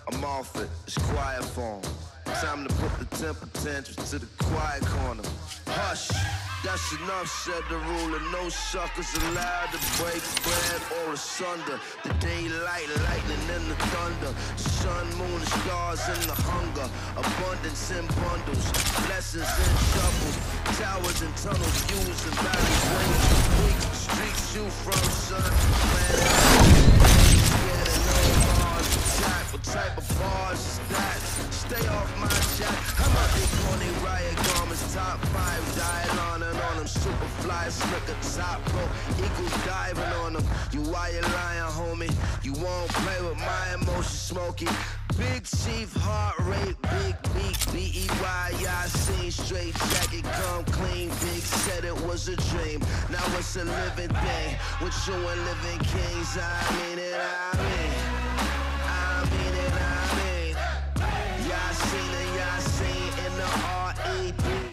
I'm off it, it's quiet form. Time to put the temper tantrums to the quiet corner. Hush, that's enough, said the ruler. No suckers allowed to break bread or asunder. The daylight, lightning and the thunder. The sun, moon, the stars and the hunger. Abundance in bundles, blessings in shovels. Towers and tunnels, views and valleys, waves, weeks, streets you from, son. What type of bars is that? Stay off my shot. I'm out there corny riot garments, top 5 diet on them. Super fly, slicker, top rope, eagles diving on them. You why you lying, homie? You won't play with my emotions, smoky. Big chief, heart rate, big beat, B-E-Y, I seen straight jacket, come clean. Big said it was a dream, now it's a living thing. With you and living kings, I mean it, I mean. Yasin in the R.E.D.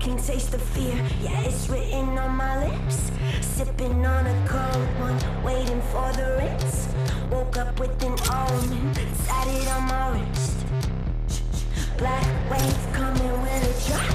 can taste the fear, yeah, it's written on my lips. Sipping on a cold one, waiting for the rinse. Woke up with an omen, tatted on my wrist. Black wave coming when it drops.